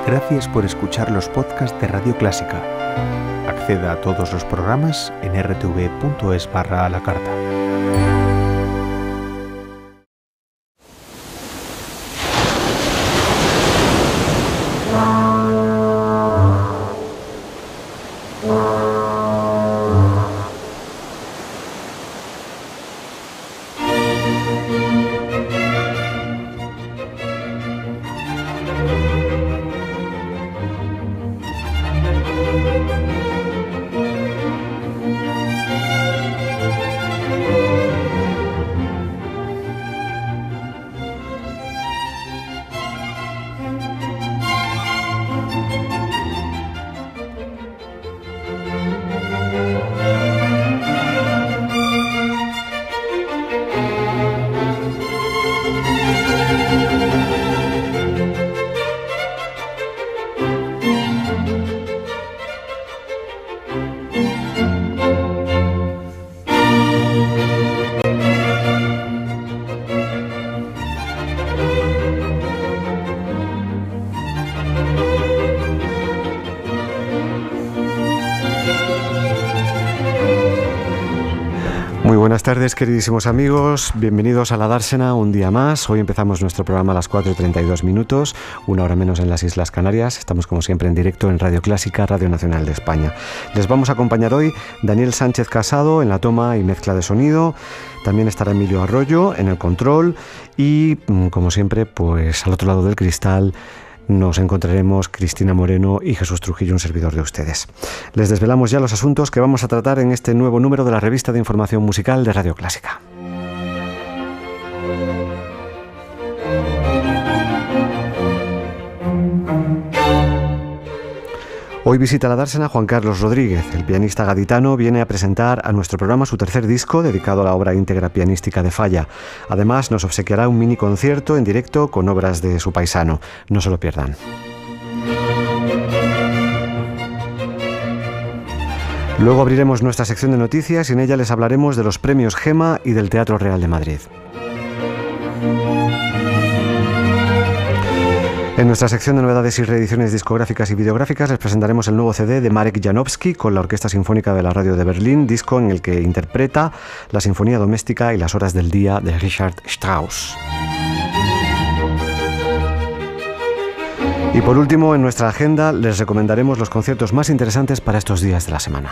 Gracias por escuchar los podcasts de Radio Clásica. Acceda a todos los programas en rtv.es/a la carta. Buenas tardes, queridísimos amigos, bienvenidos a la Dársena un día más. Hoy empezamos nuestro programa a las 4:32, una hora menos en las Islas Canarias. Estamos como siempre en directo en Radio Clásica, Radio Nacional de España. Les vamos a acompañar hoy Daniel Sánchez Casado en la toma y mezcla de sonido. También estará Emilio Arroyo en el control y, como siempre, pues al otro lado del cristal nos encontraremos Cristina Moreno y Jesús Trujillo, un servidor de ustedes. Les desvelamos ya los asuntos que vamos a tratar en este nuevo número de la revista de información musical de Radio Clásica. Hoy visita la Dársena Juan Carlos Rodríguez. El pianista gaditano viene a presentar a nuestro programa su tercer disco dedicado a la obra íntegra pianística de Falla. Además, nos obsequiará un mini concierto en directo con obras de su paisano. No se lo pierdan. Luego abriremos nuestra sección de noticias y en ella les hablaremos de los premios GEMA y del Teatro Real de Madrid. En nuestra sección de novedades y reediciones discográficas y videográficas les presentaremos el nuevo CD de Marek Janowski con la Orquesta Sinfónica de la Radio de Berlín, disco en el que interpreta la Sinfonía Doméstica y las Horas del Día de Richard Strauss. Y por último, en nuestra agenda les recomendaremos los conciertos más interesantes para estos días de la semana.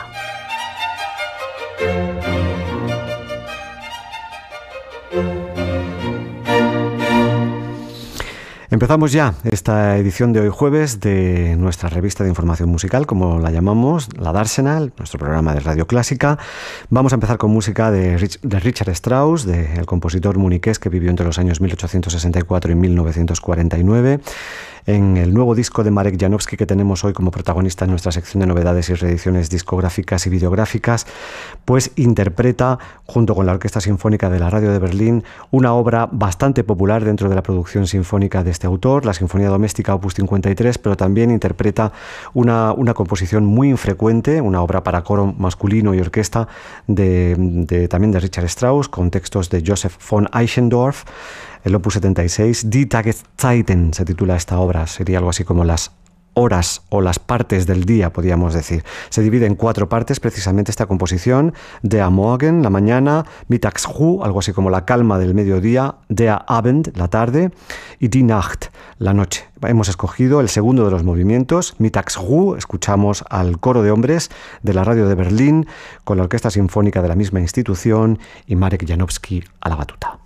Empezamos ya esta edición de hoy jueves de nuestra revista de información musical, como la llamamos, la Dársena, nuestro programa de Radio Clásica. Vamos a empezar con música de Richard Strauss, del compositor muniqués que vivió entre los años 1864 y 1949. En el nuevo disco de Marek Janowski que tenemos hoy como protagonista en nuestra sección de novedades y reediciones discográficas y videográficas, pues interpreta, junto con la Orquesta Sinfónica de la Radio de Berlín, una obra bastante popular dentro de la producción sinfónica de este autor, la Sinfonía Doméstica Opus 53, pero también interpreta una composición muy infrecuente, una obra para coro masculino y orquesta también de Richard Strauss, con textos de Joseph von Eichendorff. El Opus 76, Die Tageszeiten, se titula esta obra. Sería algo así como las horas o las partes del día, podríamos decir. Se divide en 4 partes, precisamente esta composición: Der Morgen, la mañana; Mittagsruhe, algo así como la calma del mediodía; Der Abend, la tarde; y Die Nacht, la noche. Hemos escogido el segundo de los movimientos, Mittagsruhe. Escuchamos al coro de hombres de la Radio de Berlín con la Orquesta Sinfónica de la misma institución y Marek Janowski a la batuta.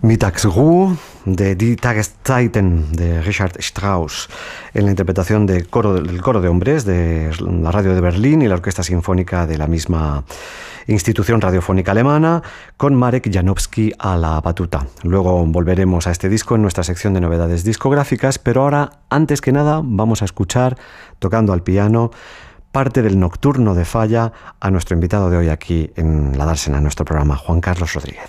Mittagsruhe de Die Tageszeiten de Richard Strauss, en la interpretación del coro de hombres de la radio de Berlín y la Orquesta Sinfónica de la misma institución radiofónica alemana, con Marek Janowski a la batuta. Luego volveremos a este disco en nuestra sección de novedades discográficas, pero ahora, antes que nada, vamos a escuchar, tocando al piano, parte del Nocturno de Falla a nuestro invitado de hoy aquí en La Dársena, en nuestro programa, Juan Carlos Rodríguez.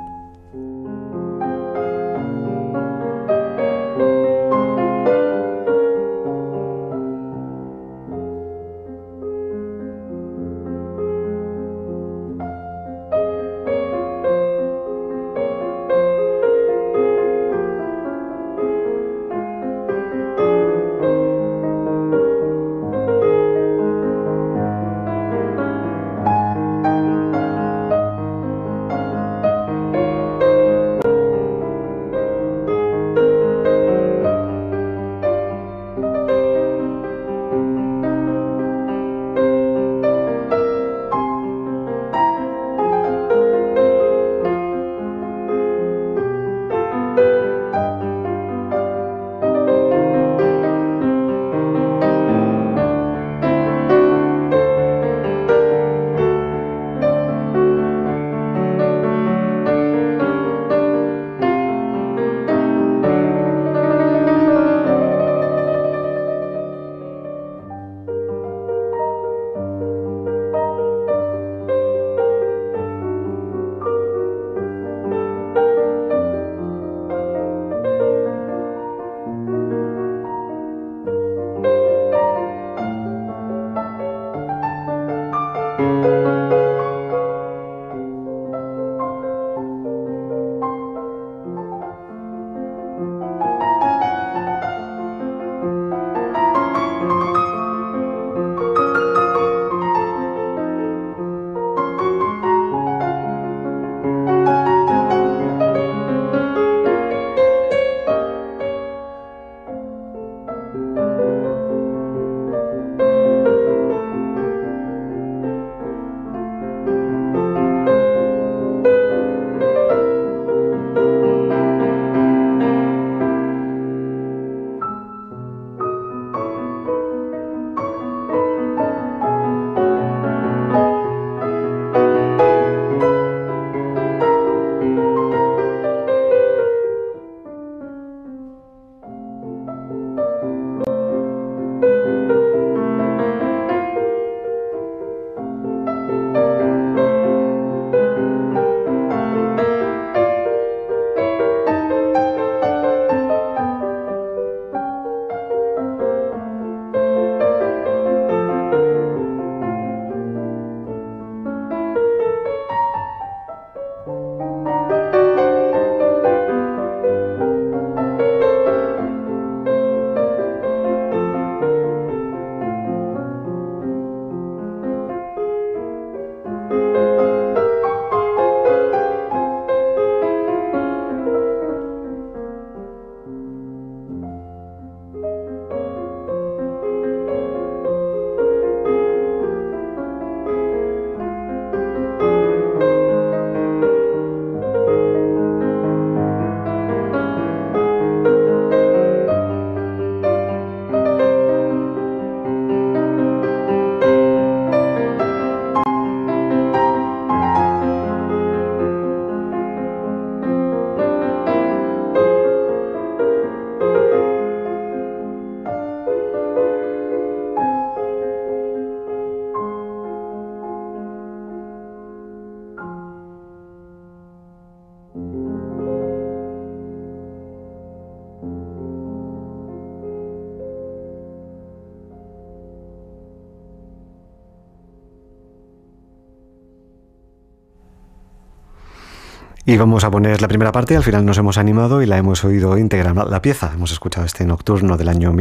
Y vamos a poner la primera parte, al final nos hemos animado y la hemos oído íntegra, la pieza. Hemos escuchado este Nocturno del año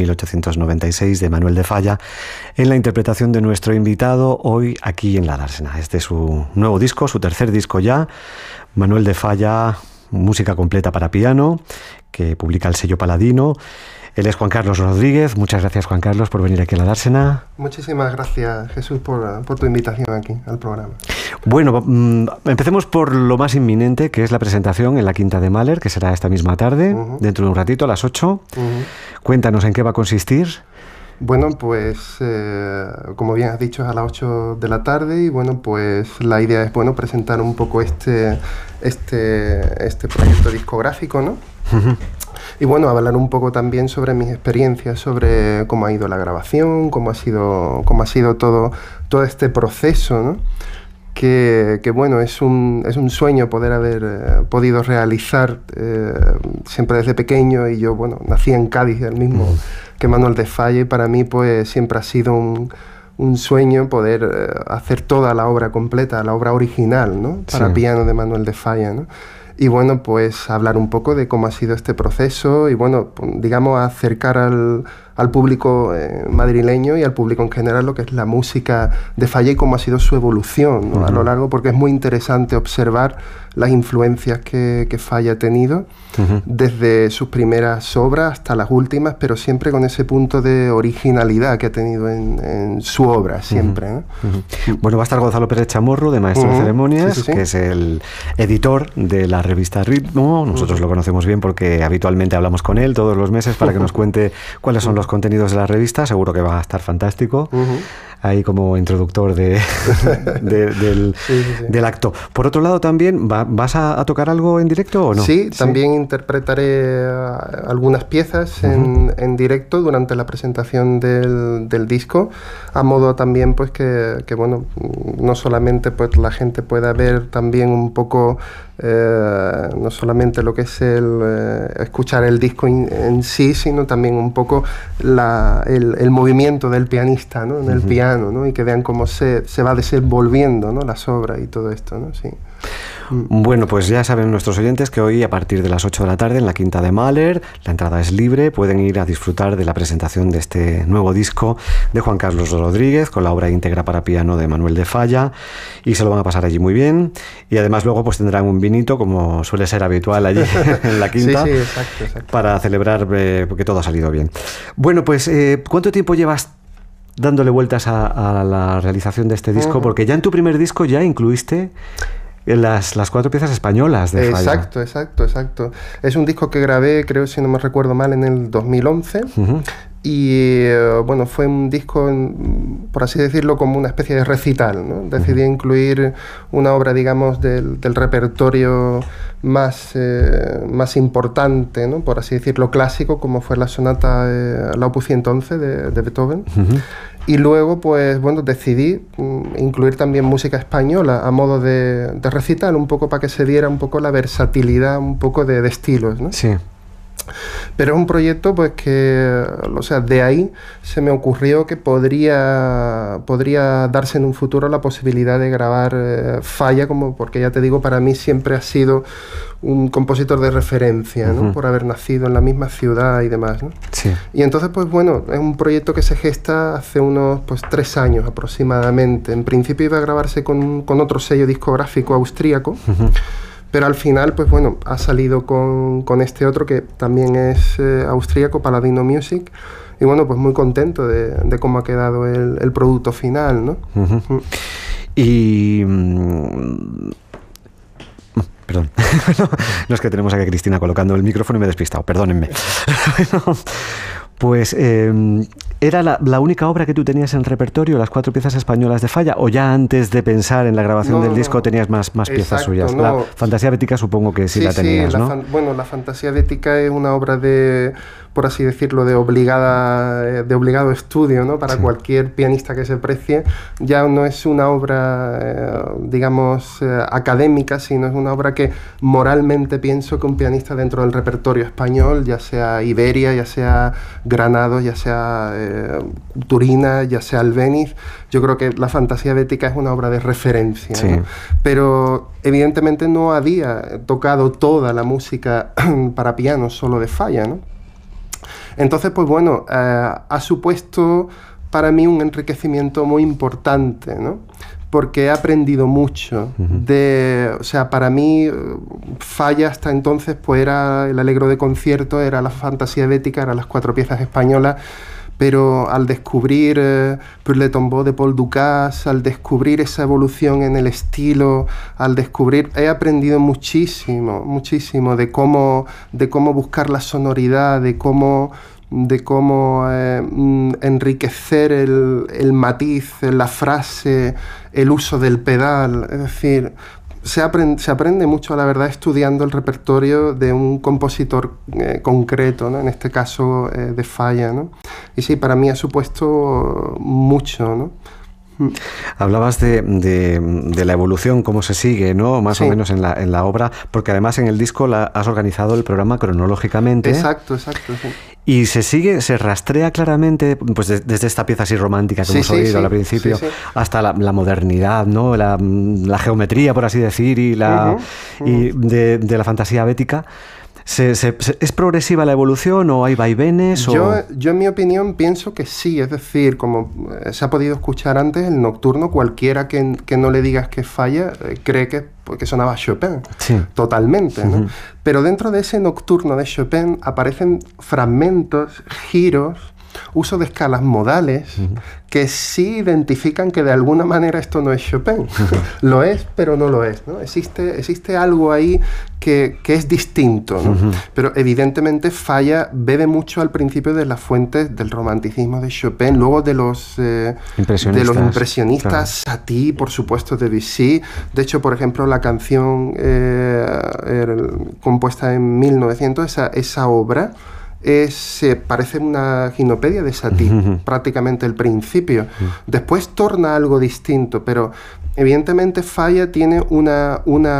1896 de Manuel de Falla en la interpretación de nuestro invitado hoy aquí en La Dársena. Este es su nuevo disco, su tercer disco ya. Manuel de Falla, música completa para piano, que publica el sello Paladino. Él es Juan Carlos Rodríguez. Muchas gracias, Juan Carlos, por venir aquí a La Dársena. Muchísimas gracias, Jesús, por tu invitación aquí al programa. Bueno, empecemos por lo más inminente, que es la presentación en la Quinta de Mahler, que será esta misma tarde, dentro de un ratito, a las 8. Cuéntanos en qué va a consistir. Bueno, pues como bien has dicho, es a las 8 de la tarde y bueno, pues la idea es presentar un poco este proyecto discográfico, ¿no? Y bueno, hablar un poco también sobre mis experiencias, sobre cómo ha ido la grabación, cómo ha sido todo este proceso, ¿no? Que bueno, es un sueño poder haber podido realizar siempre desde pequeño, y yo, bueno, nací en Cádiz, el mismo que Manuel de Falla, y para mí pues siempre ha sido un sueño poder hacer toda la obra completa, la obra original, ¿no? Para piano de Manuel de Falla, ¿no? Y bueno, pues hablar un poco de cómo ha sido este proceso y bueno, digamos acercar al público madrileño y al público en general lo que es la música de Falla y cómo ha sido su evolución, ¿no? A lo largo, porque es muy interesante observar las influencias que Falla ha tenido desde sus primeras obras hasta las últimas, pero siempre con ese punto de originalidad que ha tenido en su obra, siempre, ¿no? Bueno, va a estar Gonzalo Pérez Chamorro, de Maestro de Ceremonias, que es el editor de la revista Ritmo. Nosotros lo conocemos bien porque habitualmente hablamos con él todos los meses para que nos cuente cuáles son los contenidos de la revista. Seguro que va a estar fantástico. Ahí como introductor del acto. Por otro lado también, ¿vas a tocar algo en directo o no? Sí, también interpretaré algunas piezas en directo durante la presentación del disco, a modo también pues que bueno, no solamente pues la gente pueda ver también un poco no solamente lo que es escuchar el disco en sí, sino también un poco el movimiento del pianista, ¿no? En el piano, ¿no? Y que vean cómo se va desenvolviendo, ¿no? Las obras y todo esto, ¿no? Sí. Bueno, pues ya saben nuestros oyentes que hoy a partir de las 8 de la tarde en la Quinta de Mahler, la entrada es libre, pueden ir a disfrutar de la presentación de este nuevo disco de Juan Carlos Rodríguez con la obra íntegra para piano de Manuel de Falla, y se lo van a pasar allí muy bien, y además luego pues tendrán un vinito como suele ser habitual allí en la Quinta. Sí, exacto. Para celebrar que todo ha salido bien. Bueno, pues ¿cuánto tiempo llevas dándole vueltas a la realización de este disco? Porque ya en tu primer disco ya incluiste las 4 piezas españolas de Falla. Exacto. Es un disco que grabé, creo, si no me recuerdo mal, en el 2011. Y bueno, fue un disco, por así decirlo, como una especie de recital, ¿no? Decidí incluir una obra, digamos, del repertorio más importante, ¿no? Por así decirlo, clásico, como fue la sonata, la Opus 111 de Beethoven. Y luego, pues bueno, decidí incluir también música española a modo de recital, un poco para que se diera un poco la versatilidad, un poco de estilos, ¿no? Sí. Pero es un proyecto pues que, o sea, de ahí se me ocurrió que podría darse en un futuro la posibilidad de grabar Falla, porque ya te digo, para mí siempre ha sido un compositor de referencia, ¿no? Por haber nacido en la misma ciudad y demás, ¿no? Sí. Y entonces, pues bueno, es un proyecto que se gesta hace unos 3 años aproximadamente. En principio iba a grabarse con otro sello discográfico austríaco, pero al final, pues bueno, ha salido con este otro que también es austríaco, Paladino Music, y bueno, pues muy contento de cómo ha quedado el producto final, ¿no? Y... Perdón, no, es que tenemos aquí a Cristina colocando el micrófono y me he despistado, perdónenme. Pues, ¿era la única obra que tú tenías en repertorio, las 4 piezas españolas de Falla? ¿O ya antes de pensar en la grabación del disco tenías más piezas suyas? No. La Fantasía Bética supongo que sí la tenías, ¿no? Bueno, la Fantasía Bética es una obra por así decirlo, de obligado estudio, ¿no? Para cualquier pianista que se precie. Ya no es una obra, digamos, académica, sino es una obra que moralmente pienso que un pianista dentro del repertorio español, ya sea Iberia, ya sea Granados, ya sea Turina, ya sea Albéniz, yo creo que la Fantasía Bética es una obra de referencia, sí, ¿no? Pero evidentemente no había tocado toda la música para piano solo de Falla, ¿no? Entonces, pues bueno, ha supuesto para mí un enriquecimiento muy importante, ¿no? Porque he aprendido mucho o sea, para mí Falla hasta entonces pues era el Allegro de concierto, era la Fantasía Bética, eran las 4 piezas españolas, pero al descubrir Pour le tombeau de Paul Dukas, al descubrir esa evolución en el estilo, he aprendido muchísimo de cómo buscar la sonoridad, de cómo enriquecer el matiz, la frase, el uso del pedal. Es decir, se aprende mucho, la verdad, estudiando el repertorio de un compositor concreto, ¿no? En este caso de Falla, ¿no? Y sí, para mí ha supuesto mucho, ¿no? Hablabas de la evolución, cómo se sigue, ¿no? Más o menos en la obra, porque además en el disco has organizado el programa cronológicamente. Exacto, sí. Y se rastrea claramente, pues desde esta pieza así romántica que hemos oído al principio, hasta la modernidad, ¿no? La geometría, por así decir, y de la fantasía bética. ¿Es progresiva la evolución o hay vaivenes? Yo en mi opinión pienso que sí, es decir, como se ha podido escuchar antes, el nocturno, cualquiera que no le digas que Falla, cree que sonaba Chopin, totalmente, ¿no? Pero dentro de ese nocturno de Chopin aparecen fragmentos, giros, uso de escalas modales que sí identifican que de alguna manera esto no es Chopin. Lo es, pero no lo es, ¿no? Existe algo ahí que es distinto, ¿no? Pero evidentemente Falla bebe mucho al principio de las fuentes del romanticismo de Chopin, luego de los impresionistas, claro. Satie, por supuesto, Debussy. De hecho, por ejemplo, la canción compuesta en 1900, esa obra, parece una ginopedia de Satie, prácticamente el principio. Después torna algo distinto, pero evidentemente Falla tiene una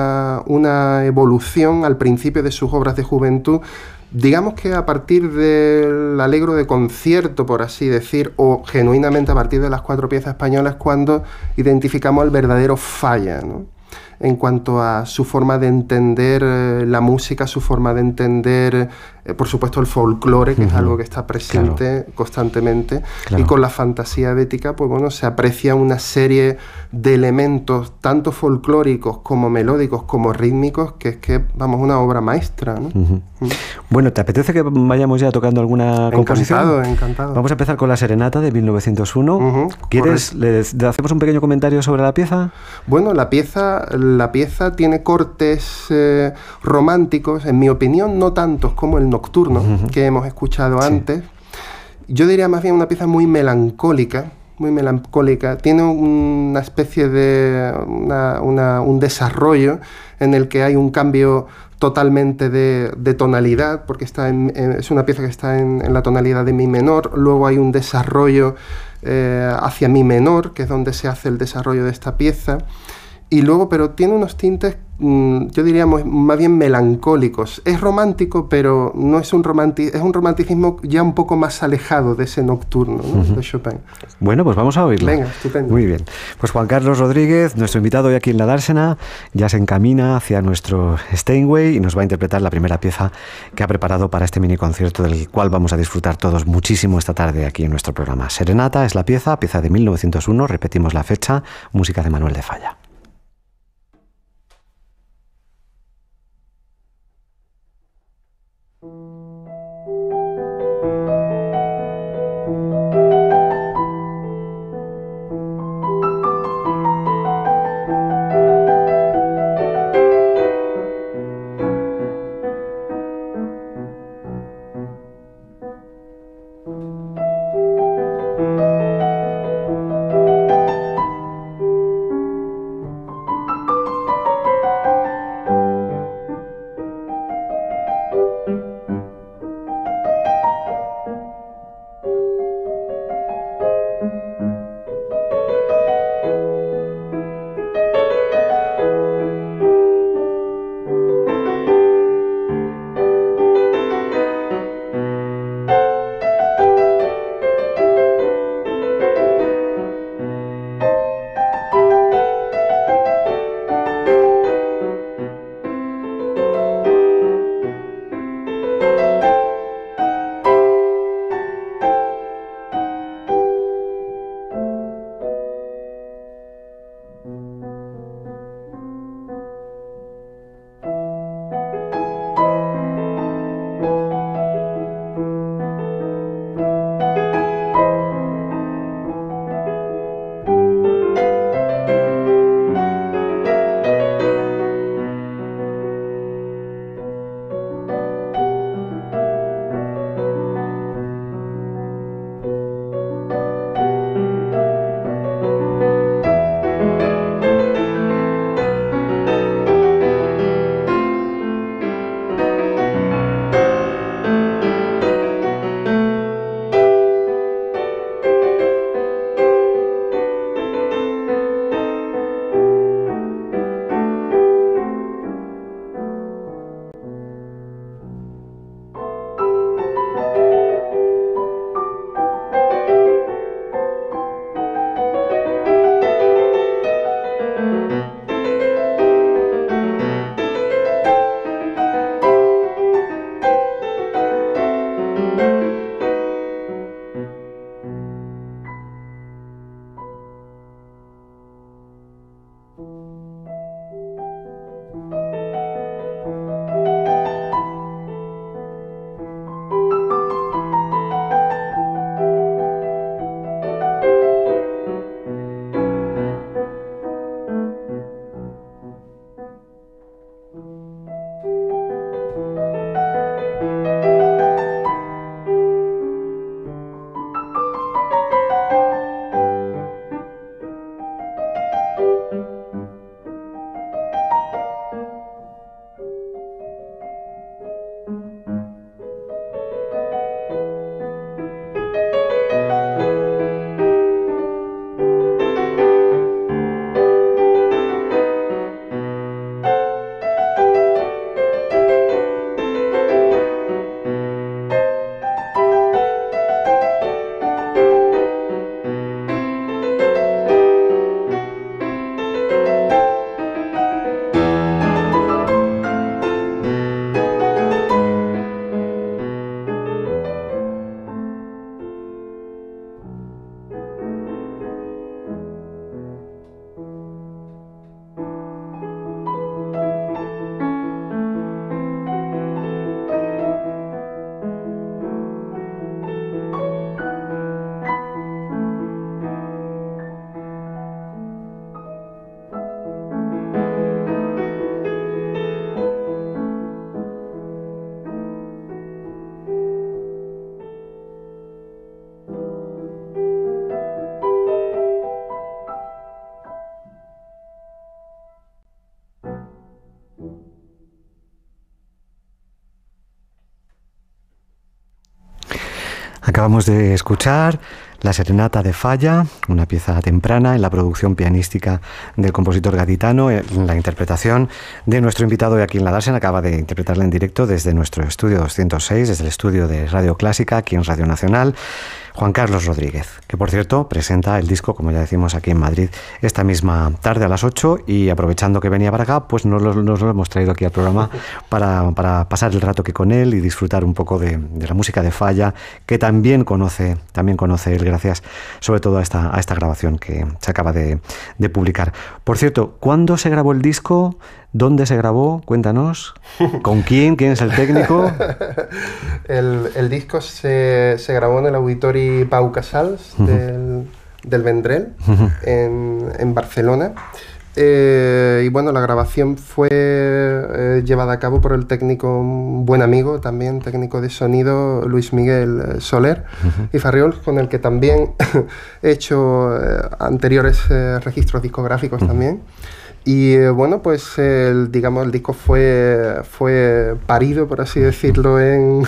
evolución al principio de sus obras de juventud. Digamos que a partir del Allegro de concierto, por así decir, o genuinamente a partir de las 4 piezas españolas, cuando identificamos al verdadero Falla, ¿no? En cuanto a su forma de entender la música, su forma de entender, por supuesto, el folclore, que es algo que está presente constantemente, y con la fantasía bética, pues bueno, se aprecia una serie de elementos, tanto folclóricos como melódicos, como rítmicos, que es vamos, una obra maestra, ¿no? Bueno, ¿te apetece que vayamos ya tocando alguna composición? Encantado. Vamos a empezar con la Serenata de 1901. ¿Quieres, le hacemos un pequeño comentario sobre la pieza? Bueno, la pieza tiene cortes románticos, en mi opinión, no tantos como el nocturno que hemos escuchado antes. Yo diría más bien una pieza muy melancólica. Tiene una especie de un desarrollo en el que hay un cambio totalmente de tonalidad, porque es una pieza que está en la tonalidad de mi menor. Luego hay un desarrollo hacia mi menor, que es donde se hace el desarrollo de esta pieza. Y luego, pero tiene unos tintes, yo diría más bien melancólicos. Es romántico, pero no es un romanticismo ya un poco más alejado de ese nocturno, ¿no? De Chopin. Bueno, pues vamos a oírlo. Venga, estupendo. Muy bien. Pues Juan Carlos Rodríguez, nuestro invitado hoy aquí en la Dársena, ya se encamina hacia nuestro Steinway y nos va a interpretar la primera pieza que ha preparado para este mini concierto, del cual vamos a disfrutar todos muchísimo esta tarde aquí en nuestro programa. Serenata es la pieza de 1901, repetimos la fecha, música de Manuel de Falla. Acabamos de escuchar la Serenata de Falla, una pieza temprana en la producción pianística del compositor gaditano, en la interpretación de nuestro invitado de aquí en la Dársena. Acaba de interpretarla en directo desde nuestro estudio 206, desde el estudio de Radio Clásica, aquí en Radio Nacional, Juan Carlos Rodríguez, que por cierto presenta el disco, como ya decimos, aquí en Madrid esta misma tarde a las 8, y aprovechando que venía para acá, pues nos lo hemos traído aquí al programa para pasar el rato que con él y disfrutar un poco de la música de Falla, que también conoce él, gracias sobre todo a esta grabación que se acaba de publicar. Por cierto, ¿cuándo se grabó el disco? ¿Dónde se grabó? Cuéntanos. ¿Con quién? ¿Quién es el técnico? El disco se grabó en el Auditori Pau Casals del Vendrell, en Barcelona. Y bueno, la grabación fue llevada a cabo por el técnico, un buen amigo también, técnico de sonido, Luis Miguel Soler y Farriol, con el que también he hecho anteriores registros discográficos también. Y bueno, pues el disco fue parido, por así decirlo,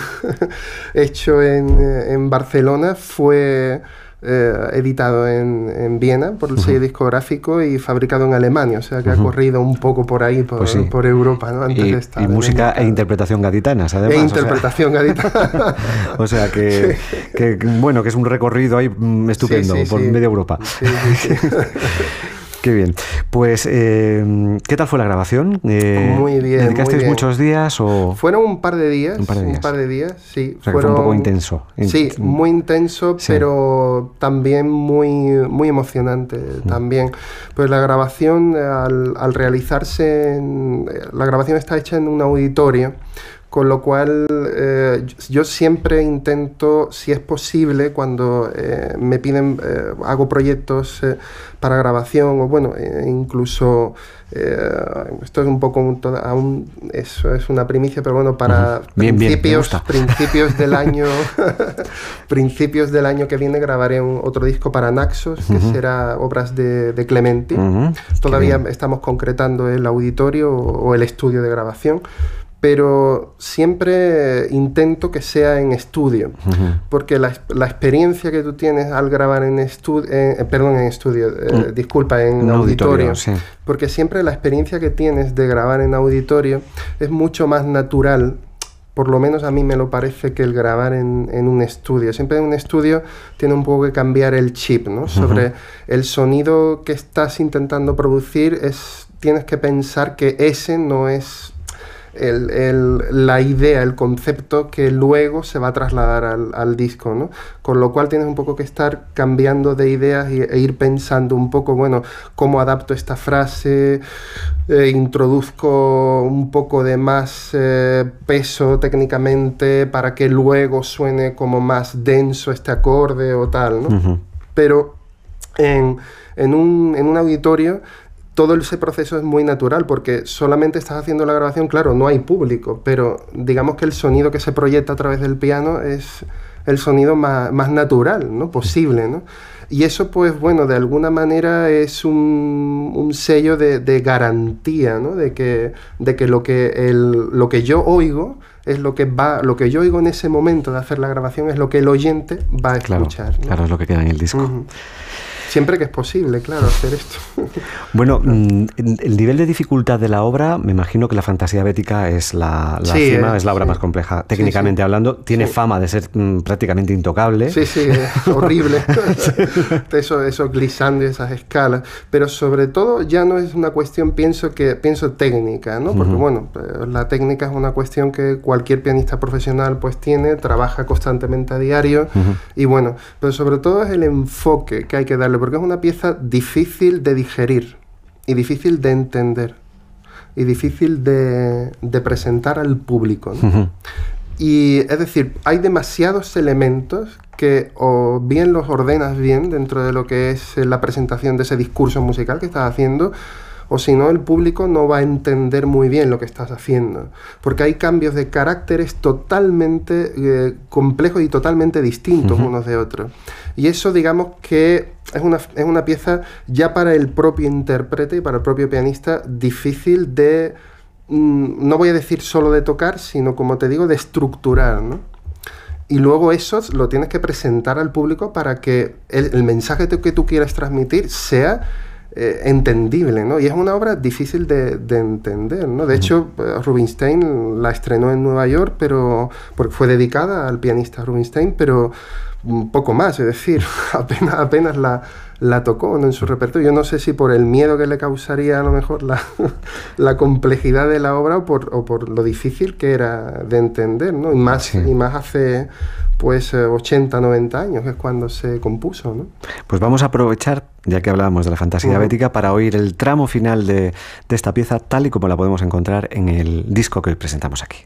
hecho en Barcelona, fue editado en Viena por el sello discográfico y fabricado en Alemania, o sea que ha corrido un poco por ahí, por Europa, ¿no? Antes de estar. Y música e interpretación gaditanas, además. Interpretación gaditana. O sea que bueno, que es un recorrido ahí estupendo por media Europa. Sí. Qué bien. Pues, ¿qué tal fue la grabación? Muy bien. ¿Dedicasteis muchos días o...? Fueron un par de días. Sí. O sea, que fue un poco intenso. Sí, muy intenso, sí. Pero también muy emocionante. También. Pues la grabación, al realizarse... la grabación está hecha en un auditorio, con lo cual yo siempre intento, si es posible, cuando me piden, hago proyectos para grabación, o bueno, incluso, esto es un poco, aún eso es una primicia, pero bueno, para principios del año principios del año que viene grabaré otro disco para Naxos, que será obras de Clementi. Todavía estamos concretando el auditorio o el estudio de grabación, pero siempre intento que sea en estudio, porque la experiencia que tú tienes al grabar en auditorio, sí. Porque siempre la experiencia que tienes de grabar en auditorio es mucho más natural, por lo menos a mí me lo parece, que el grabar en un estudio. Siempre en un estudio tiene un poco que cambiar el chip, ¿no? Sobre el sonido que estás intentando producir, tienes que pensar que ese no es la idea, el concepto que luego se va a trasladar al disco, ¿no? Con lo cual tienes un poco que estar cambiando de ideas e ir pensando un poco, bueno, cómo adapto esta frase, introduzco un poco de más peso técnicamente para que luego suene como más denso este acorde o tal, ¿no? Uh-huh. Pero en un auditorio todo ese proceso es muy natural porque solamente estás haciendo la grabación, claro, no hay público, pero digamos que el sonido que se proyecta a través del piano es el sonido más natural, ¿no? Posible, ¿no? Y eso, pues bueno, de alguna manera es un sello de garantía, ¿no? De que lo que yo oigo es lo que yo oigo en ese momento de hacer la grabación es lo que el oyente va a escuchar, ¿no? Claro, es lo que queda en el disco. Uh-huh. Siempre que es posible, claro, hacer esto. Bueno, el nivel de dificultad de la obra, me imagino que La Fantasía Bética es la cima, es la obra más compleja, técnicamente hablando. Tiene fama de ser prácticamente intocable. Sí, es horrible. Eso glissando y esas escalas. Pero sobre todo ya no es una cuestión, pienso técnica, ¿no? Porque, bueno, la técnica es una cuestión que cualquier pianista profesional pues tiene, trabaja constantemente a diario. Y bueno, pero sobre todo es el enfoque que hay que darle, porque es una pieza difícil de digerir y difícil de entender y difícil de presentar al público, ¿no? Y es decir, hay demasiados elementos que o bien los ordenas bien dentro de lo que es la presentación de ese discurso musical que estás haciendo, o si no, el público no va a entender muy bien lo que estás haciendo, porque hay cambios de caracteres totalmente complejos y totalmente distintos unos de otros. Y eso, digamos que es una pieza ya para el propio intérprete y para el propio pianista difícil de, no voy a decir solo de tocar, sino, como te digo, de estructurar, ¿no? Y luego eso lo tienes que presentar al público para que el mensaje que tú quieras transmitir sea entendible, ¿no? Y es una obra difícil de entender, ¿no? De hecho, Rubinstein la estrenó en Nueva York, pero porque fue dedicada al pianista Rubinstein, pero un poco más, es decir, apenas la tocó, ¿no? En su repertorio. Yo no sé si por el miedo que le causaría a lo mejor la complejidad de la obra o por lo difícil que era de entender, ¿no? Y más hace pues 80, 90 años, que es cuando se compuso, ¿no? Pues vamos a aprovechar, ya que hablábamos de La Fantasía Bética, para oír el tramo final de esta pieza tal y como la podemos encontrar en el disco que hoy presentamos aquí.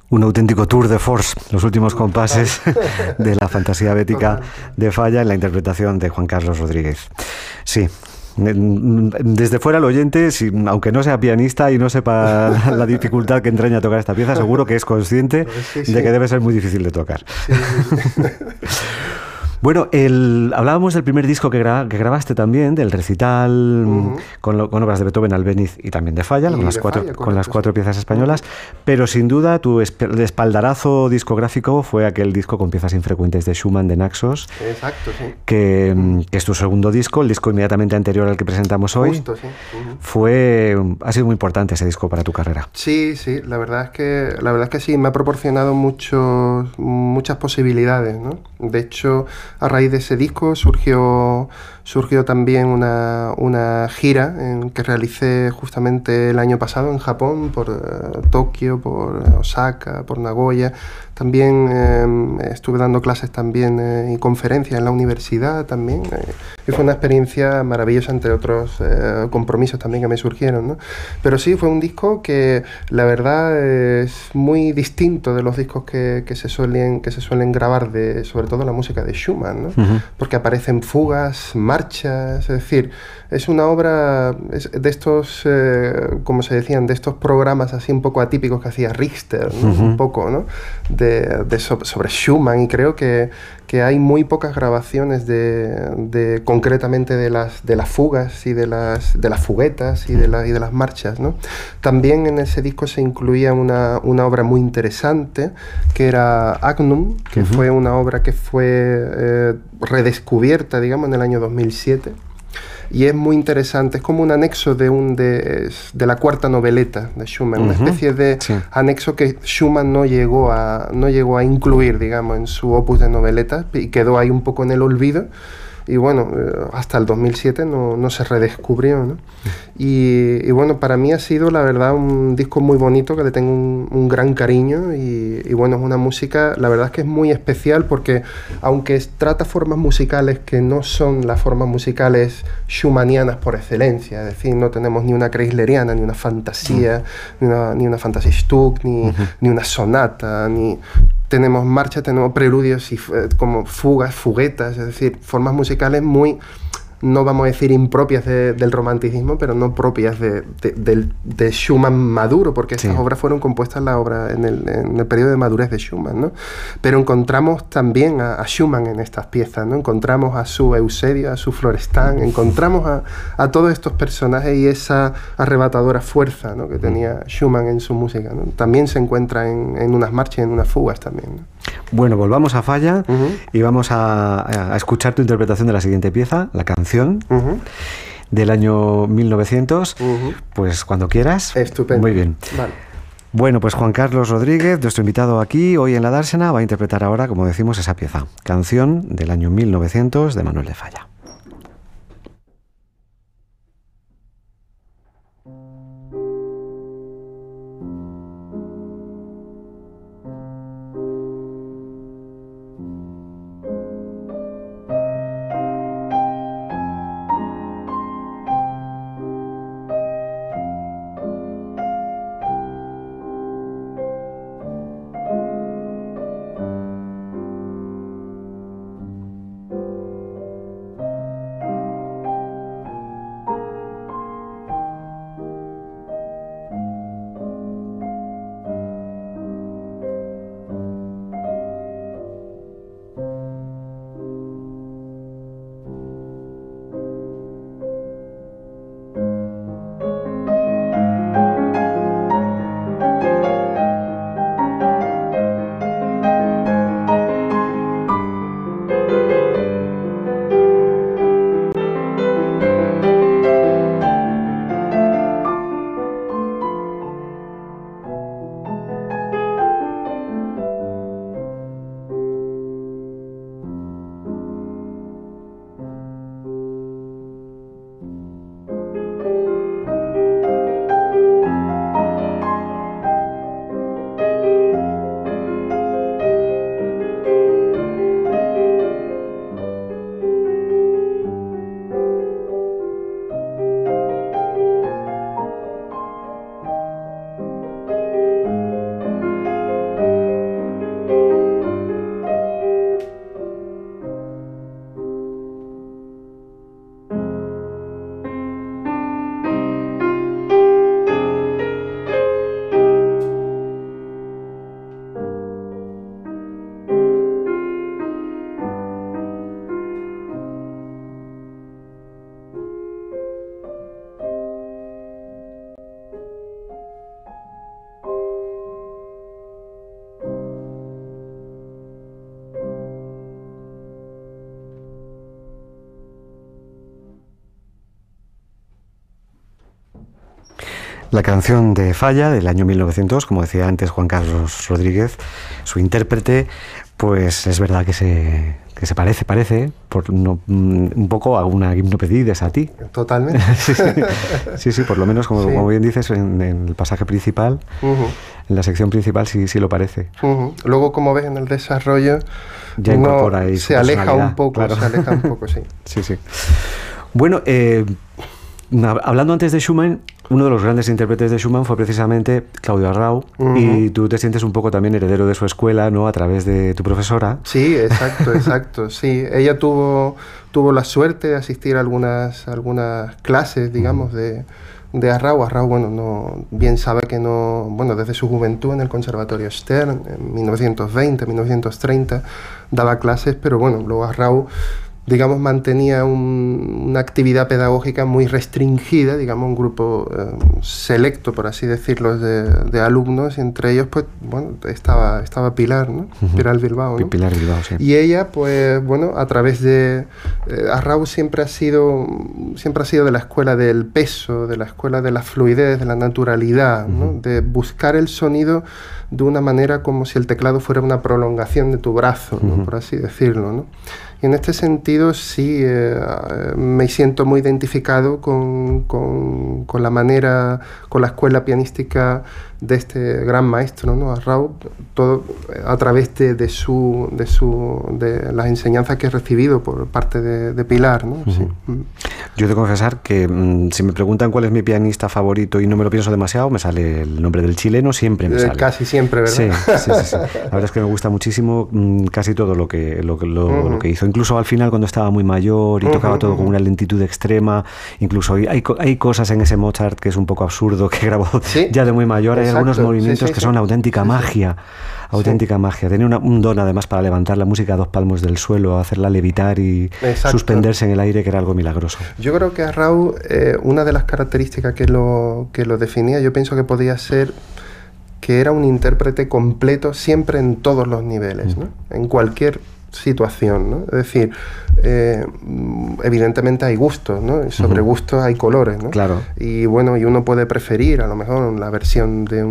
Un auténtico tour de force, los últimos compases de la fantasía bética de Falla en la interpretación de Juan Carlos Rodríguez. Sí. Desde fuera el oyente, aunque no sea pianista y no sepa la dificultad que entraña tocar esta pieza, seguro que es consciente de que debe ser muy difícil de tocar. Sí. Bueno, hablábamos del primer disco que grabaste también, del recital con obras de Beethoven, Albéniz y también de Falla, con las cuatro piezas españolas, pero sin duda tu espaldarazo discográfico fue aquel disco con piezas infrecuentes de Schumann, de Naxos. Exacto, sí. Que es tu segundo disco, el disco inmediatamente anterior al que presentamos hoy. Justo, sí. Ha sido muy importante ese disco para tu carrera. Sí, la verdad es que sí, me ha proporcionado muchas posibilidades, ¿no? De hecho, a raíz de ese disco surgió también una gira que realicé justamente el año pasado en Japón, por Tokio, por Osaka, por Nagoya. También estuve dando clases también y conferencias en la universidad también. Y fue una experiencia maravillosa, entre otros compromisos también que me surgieron, ¿no? Pero sí, fue un disco que la verdad es muy distinto de los discos que se suelen grabar, sobre todo la música de Schumann, ¿no? Porque aparecen fugas, marchas, es decir, es una obra de estos, como se decían, de estos programas así un poco atípicos que hacía Richter, ¿no? Un poco, ¿no? Sobre Schumann, y creo que hay muy pocas grabaciones concretamente de las fugas y de las fuguetas y de las marchas, ¿no? También en ese disco se incluía una obra muy interesante que era Agnum, que fue una obra que fue redescubierta, digamos, en el año 2007. Y es muy interesante, es como un anexo de la cuarta noveleta de Schumann, una especie de anexo que Schumann no llegó a incluir, digamos, en su opus de noveletas, y quedó ahí un poco en el olvido. Y bueno, hasta el 2007 no se redescubrió, ¿no? Y bueno, para mí ha sido, la verdad, un disco muy bonito, que le tengo un gran cariño, y bueno, es una música, la verdad es que es muy especial, porque aunque trata formas musicales que no son las formas musicales schumannianas por excelencia, es decir, no tenemos ni una kreisleriana, ni una fantasía, ni una Fantasiestuck, ni una sonata, tenemos marchas, tenemos preludios y como fugas, fuguetas, es decir, formas musicales muy, no vamos a decir impropias del romanticismo, pero no propias de Schumann maduro, porque estas obras fueron compuestas en el periodo de madurez de Schumann, ¿no? Pero encontramos también a Schumann en estas piezas, ¿no? Encontramos a su Eusebio, a su Florestan, encontramos a todos estos personajes y esa arrebatadora fuerza, ¿no?, que tenía Schumann en su música, ¿no? También se encuentra en unas marchas y en unas fugas también, ¿no? Bueno, volvamos a Falla y vamos a escuchar tu interpretación de la siguiente pieza, la canción del año 1900. Pues cuando quieras. Estupendo. Muy bien. Vale. Bueno, pues Juan Carlos Rodríguez, nuestro invitado aquí hoy en la Dársena, va a interpretar ahora, como decimos, esa pieza, canción del año 1900 de Manuel de Falla. La canción de Falla del año 1900, como decía antes Juan Carlos Rodríguez, su intérprete, pues es verdad que se parece un poco a una Gimnopedides a ti. Totalmente. Sí, por lo menos, como bien dices, en el pasaje principal, en la sección principal sí lo parece. Luego, como ves en el desarrollo, ya incorpora ahí se aleja un poco, claro. Sí. Sí. Bueno, hablando antes de Schumann, uno de los grandes intérpretes de Schumann fue precisamente Claudio Arrau, y tú te sientes un poco también heredero de su escuela, ¿no? A través de tu profesora. Sí, exacto, sí. Ella tuvo la suerte de asistir a algunas clases, digamos, de Arrau. Arrau, bueno, bien sabe que desde su juventud en el Conservatorio Stern, en 1920, 1930, daba clases, pero bueno, luego Arrau, digamos, mantenía una actividad pedagógica muy restringida, digamos, un grupo selecto, por así decirlo, de alumnos, y entre ellos, pues, bueno, estaba Pilar, ¿no? Pilar Bilbao, ¿no? Pilar Bilbao, sí. Y ella, pues, bueno, a través de... Arrau siempre ha sido de la escuela del peso, de la escuela de la fluidez, de la naturalidad, ¿no? De buscar el sonido de una manera como si el teclado fuera una prolongación de tu brazo, ¿no? Por así decirlo, ¿no? Y en este sentido sí me siento muy identificado con la manera, con la escuela pianística de este gran maestro, ¿no? Arrau, todo a través de las enseñanzas que he recibido por parte de Pilar, ¿no? Sí. Yo he de confesar que si me preguntan cuál es mi pianista favorito y no me lo pienso demasiado, me sale el nombre del chileno, siempre me sale. Casi siempre, ¿verdad? Sí. La verdad es que me gusta muchísimo casi todo lo que hizo. Incluso al final, cuando estaba muy mayor y tocaba todo con una lentitud extrema, incluso hay cosas en ese Mozart que es un poco absurdo, que grabó ya de muy mayor. Hay algunos movimientos que son auténtica magia. Auténtica magia. Tenía un don además para levantar la música a 2 palmos del suelo, hacerla levitar y suspenderse en el aire, que era algo milagroso. Yo creo que Arrau, una de las características que lo definía, yo pienso que podía ser que era un intérprete completo siempre en todos los niveles, ¿no? En cualquier situación, ¿no? Es decir, evidentemente hay gustos, ¿no? Y sobre gustos hay colores, ¿no? Claro. Y bueno, y uno puede preferir a lo mejor la versión de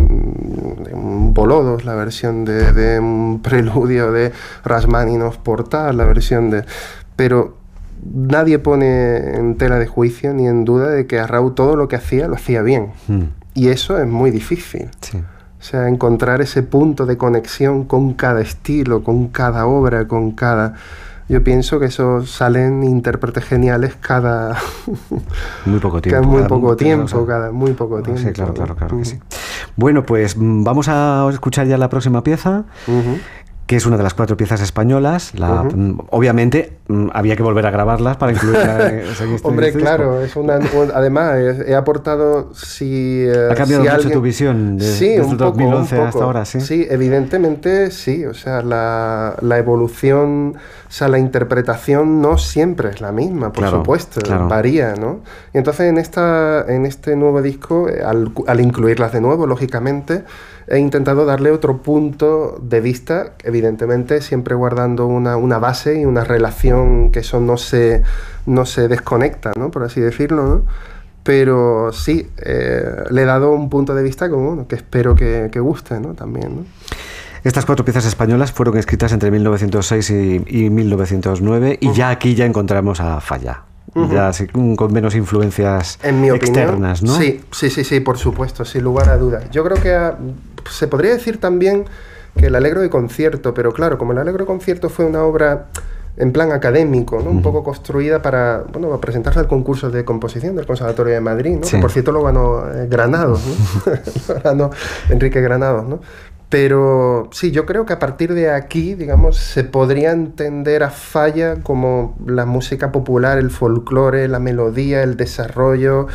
un Bolodos, la versión de un preludio de Rachmaninoff Portal, la versión de... Pero nadie pone en tela de juicio ni en duda de que Arrau todo lo que hacía lo hacía bien. Y eso es muy difícil. Sí. O sea, encontrar ese punto de conexión con cada estilo, con cada obra, con cada... Yo pienso que eso salen intérpretes geniales cada... Muy poco tiempo. Cada muy poco tiempo. Sí, claro que sí. Bueno, pues vamos a escuchar ya la próxima pieza, que es una de las 4 piezas españolas. Obviamente había que volver a grabarlas para incluirla en Hombre, claro, además he aportado ha cambiado mucho tu visión desde 2011 hasta ahora, ¿sí? Sí, evidentemente sí, o sea, la evolución, o sea, la interpretación no siempre es la misma, por supuesto, varía, ¿no? Y entonces en este nuevo disco, al incluirlas de nuevo, lógicamente, he intentado darle otro punto de vista, evidentemente siempre guardando una base y una relación que eso no se desconecta, ¿no? Por así decirlo, ¿no? Pero sí, le he dado un punto de vista que espero que guste, ¿no? También, ¿no? Estas 4 piezas españolas fueron escritas entre 1906 y 1909 y ya aquí ya encontramos a Falla. Ya con menos influencias externas, ¿no? Sí, por supuesto, sin lugar a dudas. Yo creo que se podría decir también que el Allegro de concierto, pero claro, como el Allegro de concierto fue una obra en plan académico, ¿no? Un poco construida para presentarse al concurso de composición del Conservatorio de Madrid, ¿no? Que por cierto lo ganó Granados, ¿no? Lo ganó Enrique Granados, ¿no? Pero sí, yo creo que a partir de aquí, digamos, se podría entender a Falla como la música popular, el folclore, la melodía, el desarrollo,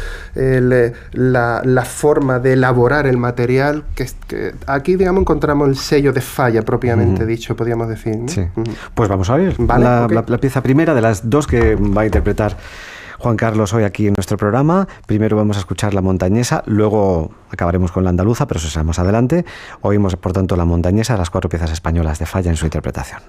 la forma de elaborar el material, que aquí, digamos, encontramos el sello de Falla propiamente dicho, podríamos decir, ¿no? Sí. Pues vamos a ver la pieza primera de las 2 que va a interpretar Juan Carlos hoy aquí en nuestro programa. Primero vamos a escuchar la montañesa, luego acabaremos con la andaluza, pero eso será más adelante. Oímos, por tanto, la montañesa, las 4 piezas españolas de Falla en su interpretación.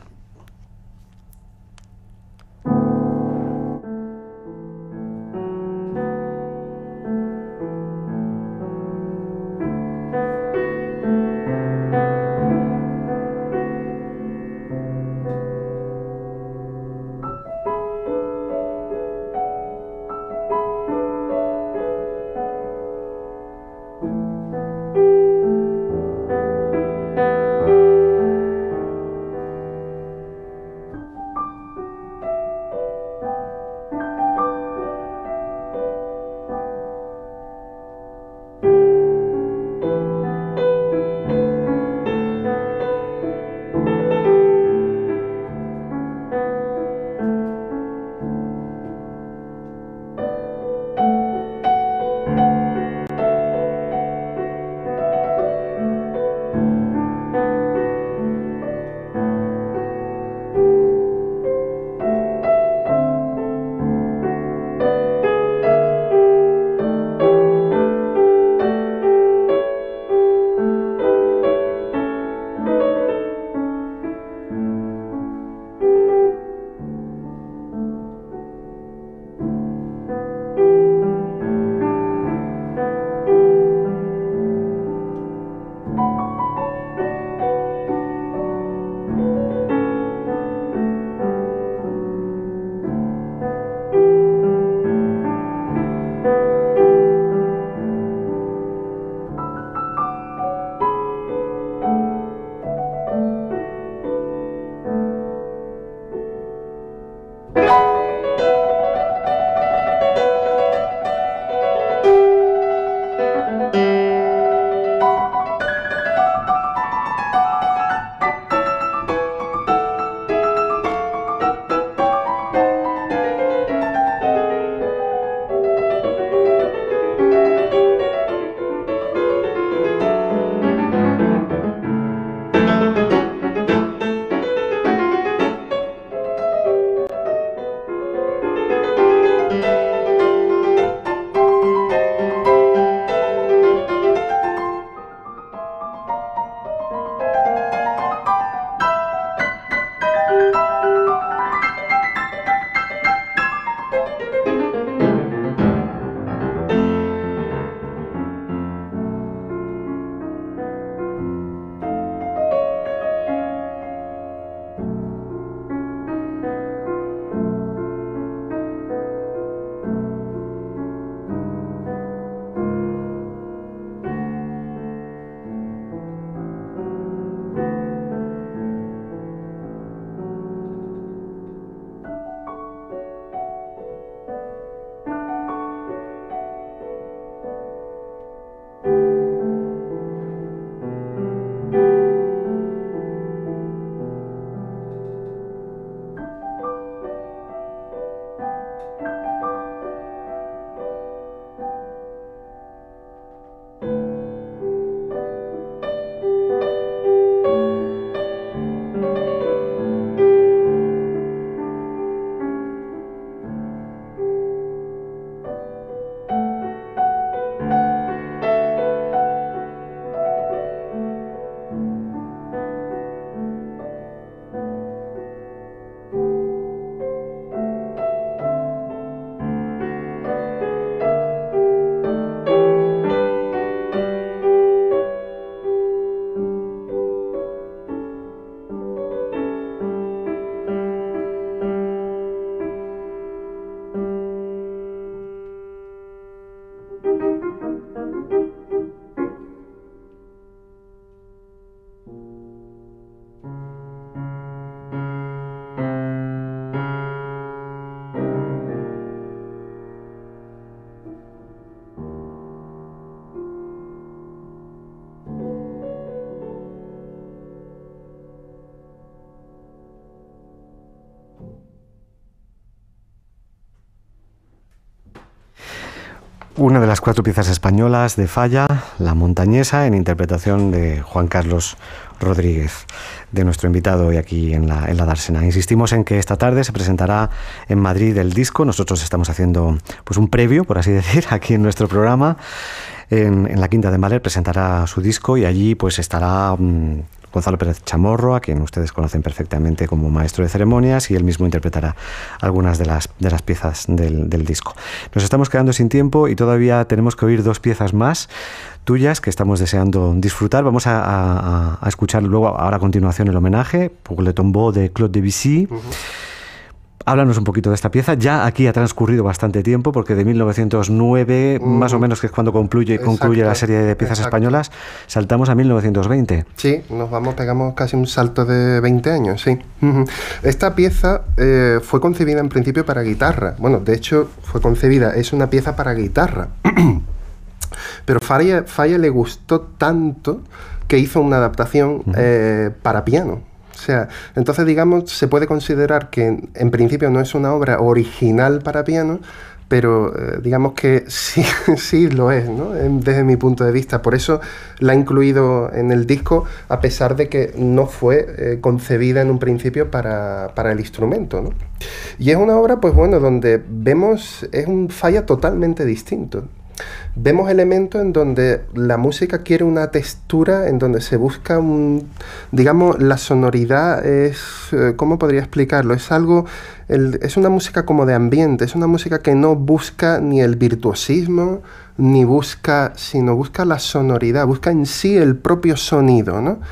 Una de las 4 piezas españolas de Falla, La Montañesa, en interpretación de Juan Carlos Rodríguez, de nuestro invitado hoy aquí en la Dársena. Insistimos en que esta tarde se presentará en Madrid el disco. Nosotros estamos haciendo pues un previo, por así decir, aquí en nuestro programa. En la Quinta de Mahler presentará su disco y allí pues estará Gonzalo Pérez Chamorro, a quien ustedes conocen perfectamente como maestro de ceremonias, y él mismo interpretará algunas de las piezas del disco. Nos estamos quedando sin tiempo y todavía tenemos que oír 2 piezas más tuyas que estamos deseando disfrutar. Vamos a escuchar luego, ahora a continuación, el homenaje, Pour le tombeau de Claude Debussy. Háblanos un poquito de esta pieza. Ya aquí ha transcurrido bastante tiempo, porque de 1909, más o menos, que es cuando concluye la serie de piezas españolas, saltamos a 1920. Sí, pegamos casi un salto de 20 años, sí. Esta pieza fue concebida en principio para guitarra. Bueno, de hecho, es una pieza para guitarra. Pero Falla le gustó tanto que hizo una adaptación para piano. O sea, entonces, digamos, se puede considerar que en principio no es una obra original para piano, pero digamos que sí lo es, ¿no? Desde mi punto de vista. Por eso la he incluido en el disco, a pesar de que no fue concebida en un principio para el instrumento, ¿no? Y es una obra, pues bueno, donde vemos, es un Falla totalmente distinto. Vemos elementos en donde la música quiere una textura, en donde se busca digamos, la sonoridad es, ¿cómo podría explicarlo? Es una música como de ambiente, es una música que no busca ni el virtuosismo, sino busca la sonoridad, busca en sí el propio sonido, ¿no?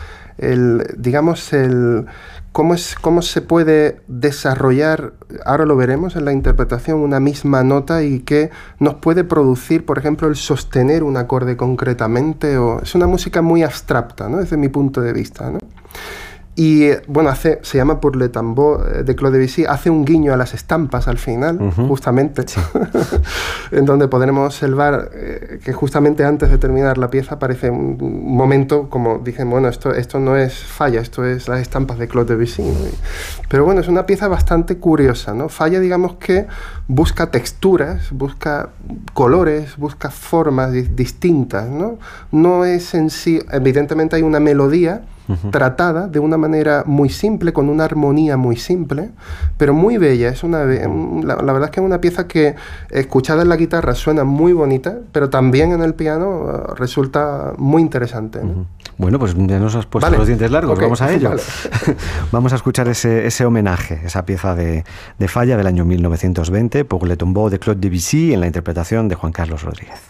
Cómo se puede desarrollar, ahora lo veremos en la interpretación, una misma nota, y que nos puede producir, por ejemplo, el sostener un acorde concretamente. Es una música muy abstracta, ¿no? Desde mi punto de vista, ¿no? Y bueno, se llama Pour le tombeau de Claude Debussy, hace un guiño a las estampas al final, justamente, sí. En donde podremos observar que justamente antes de terminar la pieza aparece un momento como dicen, bueno, esto no es Falla, esto es las estampas de Claude Debussy, ¿no? Pero bueno, es una pieza bastante curiosa, ¿no? Falla, digamos que busca texturas, busca colores, busca formas distintas, ¿no? No es en sí, evidentemente hay una melodía tratada de una manera muy simple, con una armonía muy simple, pero muy bella. La verdad es que es una pieza que, escuchada en la guitarra, suena muy bonita, pero también en el piano resulta muy interesante, ¿no? Bueno, pues ya nos has puesto los dientes largos, okay, vamos a ello. Vale. Vamos a escuchar ese homenaje, esa pieza de Falla del año 1920, Pour le tombeau de Claude Debussy, en la interpretación de Juan Carlos Rodríguez.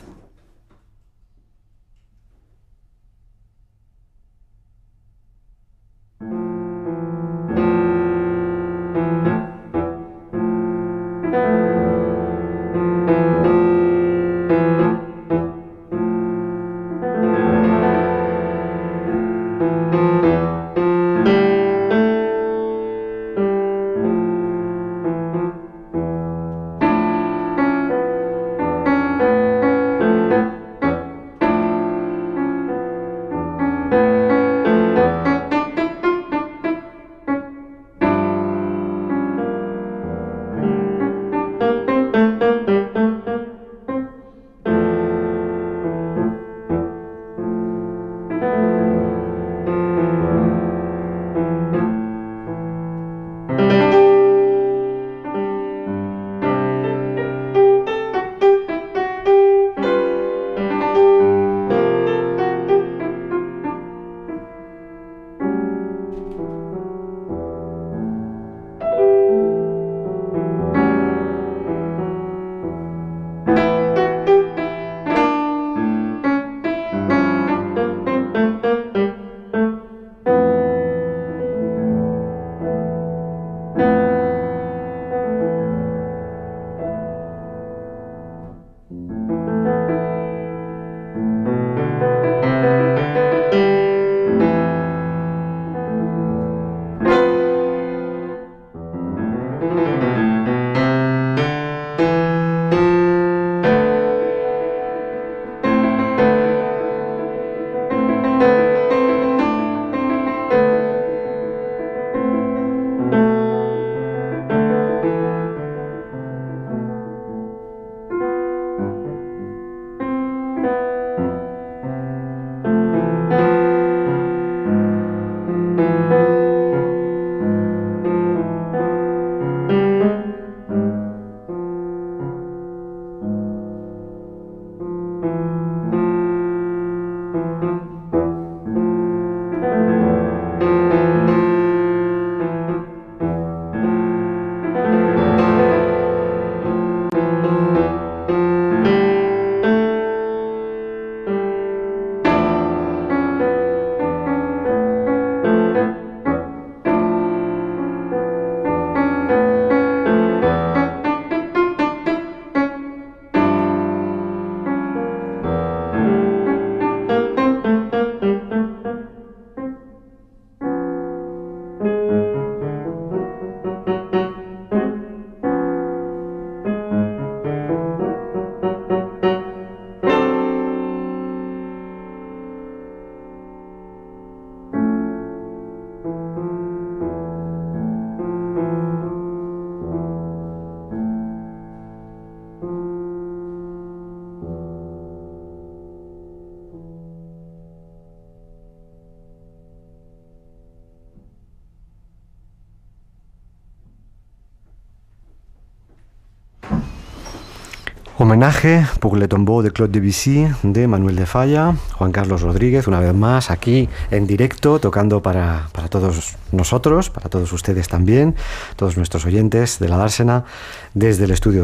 Homenaje, Pour le tombeau de Claude Debussy, de Manuel de Falla, Juan Carlos Rodríguez, una vez más, aquí en directo, tocando para todos nosotros, para todos ustedes también, todos nuestros oyentes de la Dársena, desde el estudio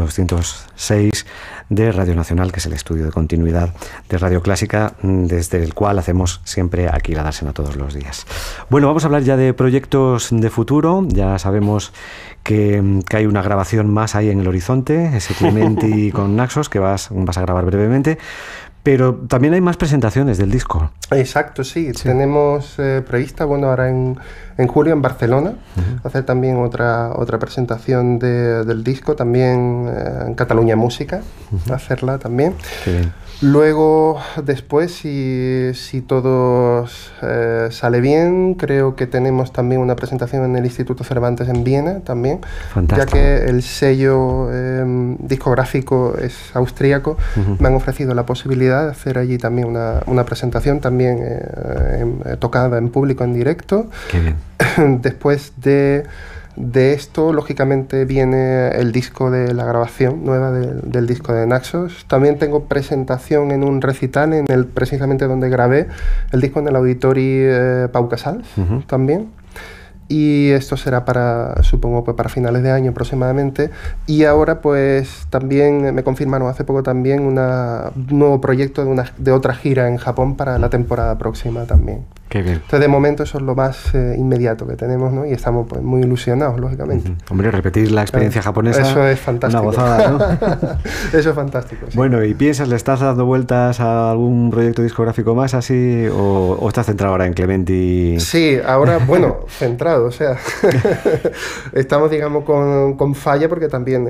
206 de Radio Nacional, que es el estudio de continuidad de Radio Clásica, desde el cual hacemos siempre aquí la Dársena todos los días. Bueno, vamos a hablar ya de proyectos de futuro. Ya sabemos que hay una grabación más ahí en el horizonte, ese Clementi con Naxos, que vas a grabar brevemente, pero también hay más presentaciones del disco. Exacto, sí. Tenemos prevista, bueno, ahora en julio en Barcelona, hacer también otra presentación del disco, también en Cataluña Música, hacerla también. Qué bien. Luego, después, si todo sale bien, creo que tenemos también una presentación en el Instituto Cervantes en Viena también. Fantástico. Ya que el sello discográfico es austríaco, me han ofrecido la posibilidad de hacer allí también una presentación también tocada en público en directo. Qué bien. Después de esto, lógicamente, viene el disco de la grabación nueva del disco de Naxos. También tengo presentación en un recital precisamente donde grabé el disco, en el Auditori Pau Casals, también. Y esto será supongo, para finales de año aproximadamente. Y ahora, pues, también me confirmaron hace poco también un nuevo proyecto de otra gira en Japón para la temporada próxima también. Qué bien. Entonces, de momento, eso es lo más inmediato que tenemos, ¿no? Y estamos, pues, muy ilusionados, lógicamente. Hombre, repetir la experiencia japonesa. Eso es fantástico. Una gozada, ¿no? Eso es fantástico, sí. Bueno, ¿y piensas, le estás dando vueltas a algún proyecto discográfico más así? ¿O estás centrado ahora en Clementi? Sí, ahora, bueno, centrado, o sea, estamos, digamos, con Falla, porque también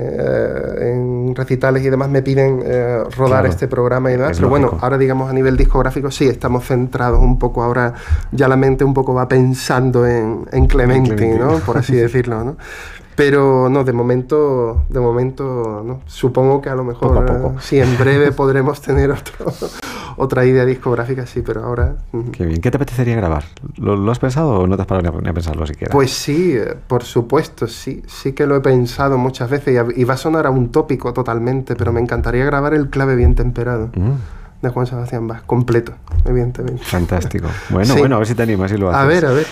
en recitales y demás me piden rodar Claro, este programa y demás, es pero lógico. bueno, ahora, digamos, a nivel discográfico sí, estamos centrados un poco ahora, ya la mente un poco va pensando en Clementi, ¿no? Por así decirlo, ¿no? Pero no, de momento no. Supongo que a lo mejor Poco a poco. sí, en breve podremos tener otra idea discográfica, sí, pero ahora... Qué bien. ¿Qué te apetecería grabar? ¿Lo has pensado o no te has parado ni a pensarlo siquiera? Pues sí, por supuesto, sí que lo he pensado muchas veces y va a sonar a un tópico totalmente, pero me encantaría grabar el Clave bien temperado de Juan Sebastián Bach, completo, evidentemente. Fantástico. Bueno, Sí. Bueno, a ver si te animas y lo haces. A ver.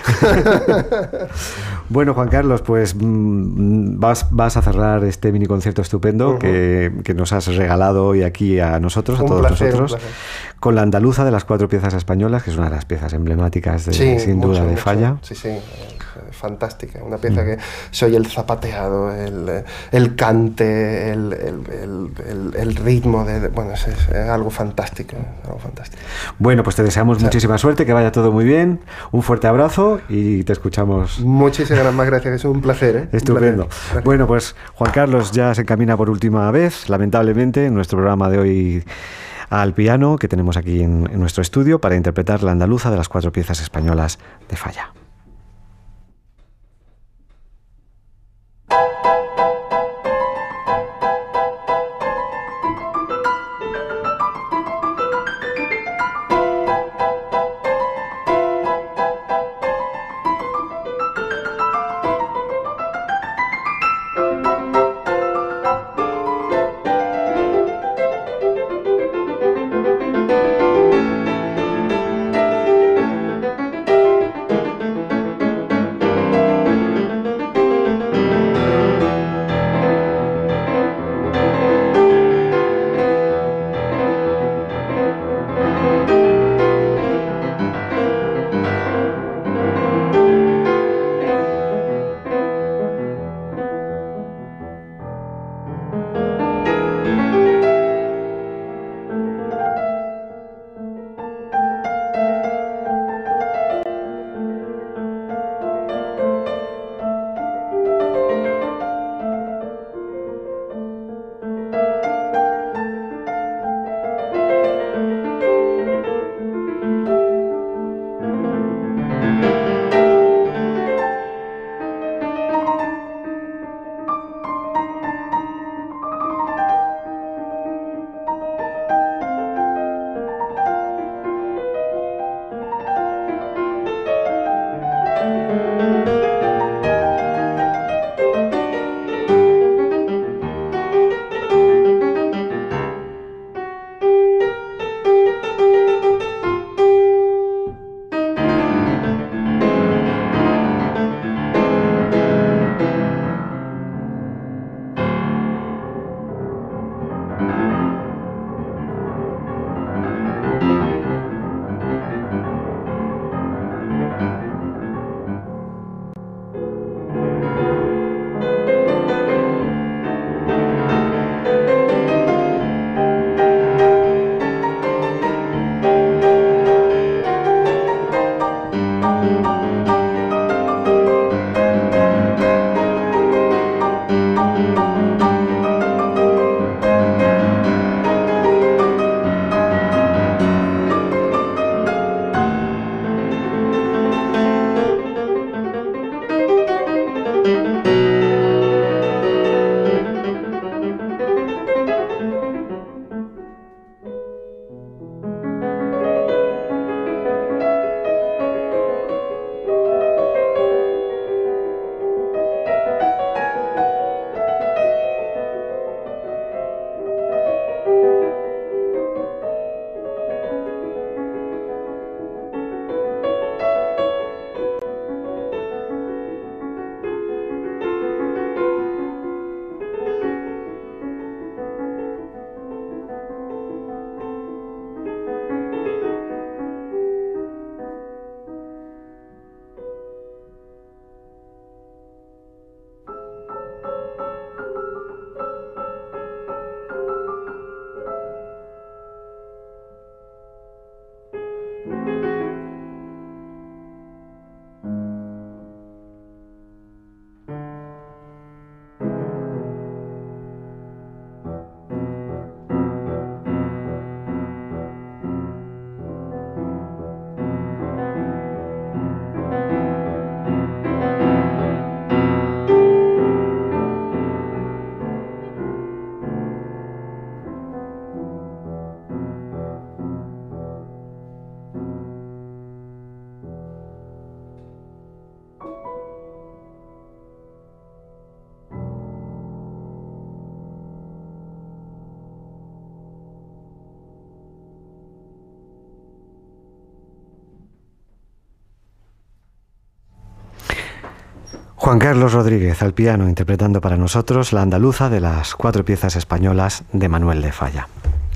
Bueno, Juan Carlos, pues vas a cerrar este mini concierto estupendo que nos has regalado hoy aquí a nosotros, a todos nosotros, con la Andaluza de las 4 piezas españolas, que es una de las piezas emblemáticas sin duda de Falla. Sí, fantástica, una pieza que se oye el zapateado, el cante, el ritmo, bueno, es algo fantástico. Bueno, pues te deseamos muchísima suerte, que vaya todo muy bien, un fuerte abrazo y te escuchamos. Muchísimas más gracias, es un placer, ¿eh? Estupendo. Un placer. Bueno, pues Juan Carlos ya se encamina por última vez, lamentablemente, en nuestro programa de hoy al piano que tenemos aquí en nuestro estudio para interpretar la Andaluza de las 4 piezas españolas de Falla. Juan Carlos Rodríguez al piano, interpretando para nosotros la andaluza de las 4 piezas españolas de Manuel de Falla.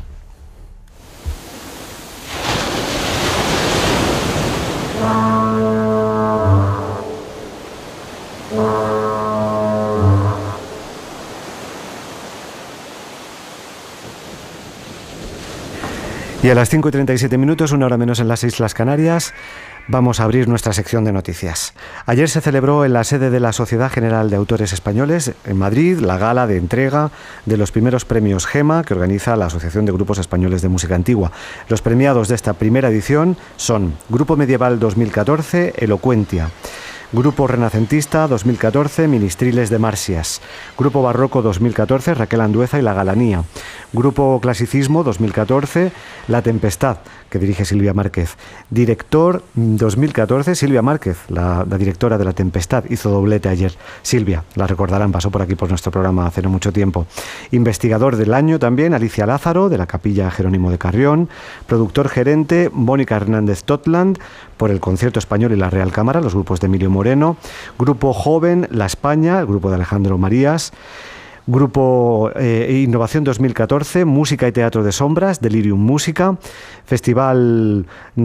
Y a las 5:37, 1 hora menos en las Islas Canarias, vamos a abrir nuestra sección de noticias. Ayer se celebró en la sede de la Sociedad General de Autores Españoles, en Madrid, la gala de entrega de los primeros premios GEMA que organiza la Asociación de Grupos Españoles de Música Antigua. Los premiados de esta primera edición son Grupo Medieval 2014, Elocuentia. Grupo Renacentista 2014, Ministriles de Marsias. Grupo Barroco 2014, Raquel Andueza y La Galanía. Grupo Clasicismo 2014, La Tempestad, que dirige Silvia Márquez. Director 2014, Silvia Márquez, la directora de La Tempestad, hizo doblete ayer. Silvia, la recordarán, pasó por aquí por nuestro programa hace no mucho tiempo. Investigador del año también, Alicia Lázaro, de la Capilla Jerónimo de Carrión. Productor gerente, Mónica Hernández Totland, por el Concierto Español y la Real Cámara, los grupos de Emilio Moreno. Grupo Joven, La España, el grupo de Alejandro Marías. Grupo Innovación 2014, Música y Teatro de Sombras, Delirium Música. Festival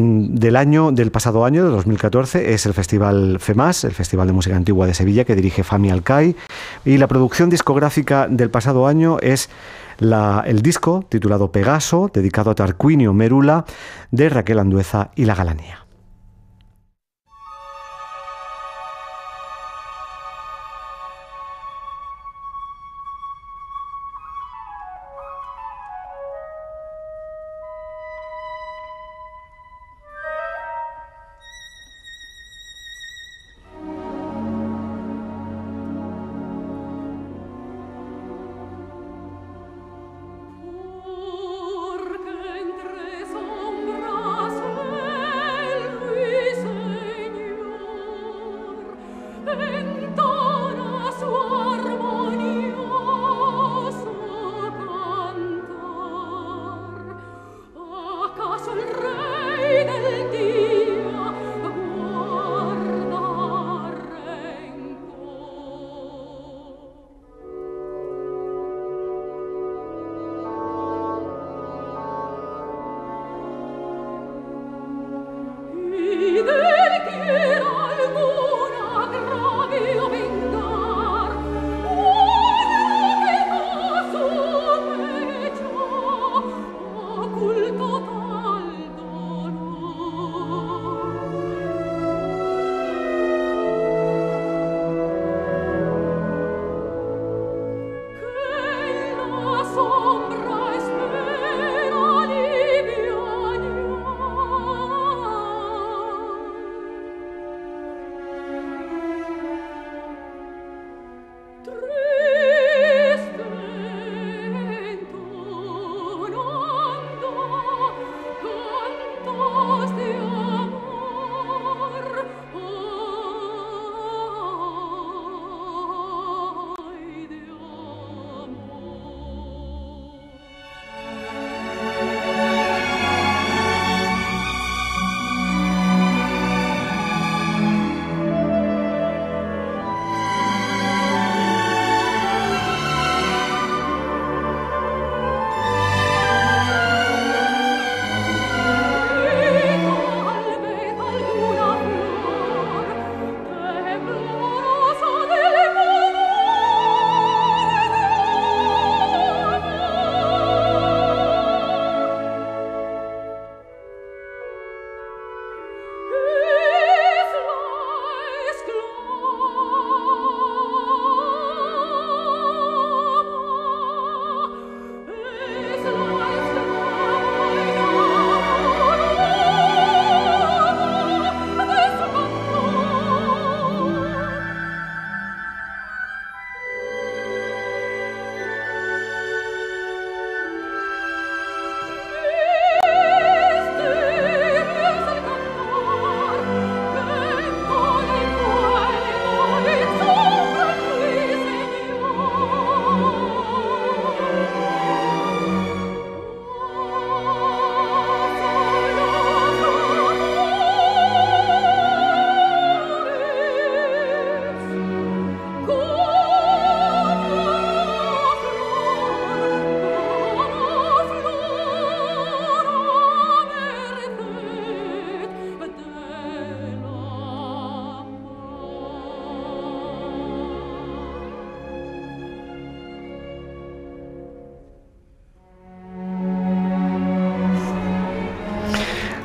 del pasado año, de 2014, es el Festival FEMAS, el Festival de Música Antigua de Sevilla, que dirige Fami Alcai. Y la producción discográfica del pasado año es el disco titulado Pegaso, dedicado a Tarquinio Merula, de Raquel Andueza y La Galanía. Entre sombras